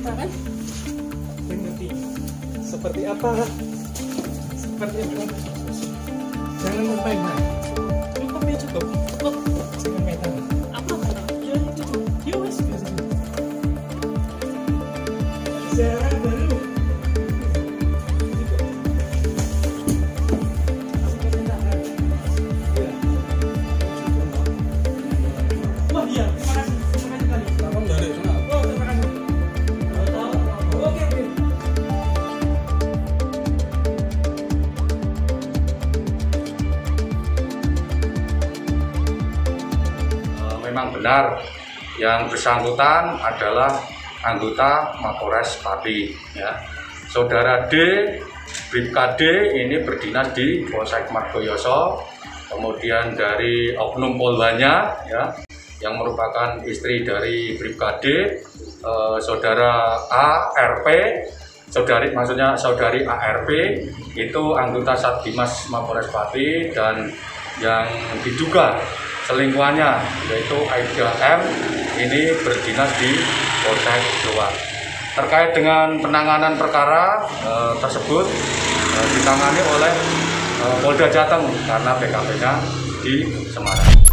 kita kan? Mengerti. Seperti apa? Seperti apa? Jangan main-main. Cukup ya cukup. Cukup. Jangan main-main. Apa kata? Ya cukup. Ya wes biasa. Sejarah baru. Wah iya, terima kasih. Terima kasih kali. Kamu dari sana. Oh, terima kasih. Oke, oke. Memang benar yang bersangkutan adalah anggota Mapolres Pati. Ya. Saudara D, Bribka D ini berdinas di Polsek Margoyoso, kemudian dari oknum polwanya, ya, yang merupakan istri dari Bribka D, saudara ARP, saudari ARP itu anggota Satdimas Mapolres Pati, dan yang diduga selingkuhannya yaitu Aida M ini berdinas di Polsek Jowa. Terkait dengan penanganan perkara tersebut ditangani oleh Polda Jateng karena PKP-nya di Semarang.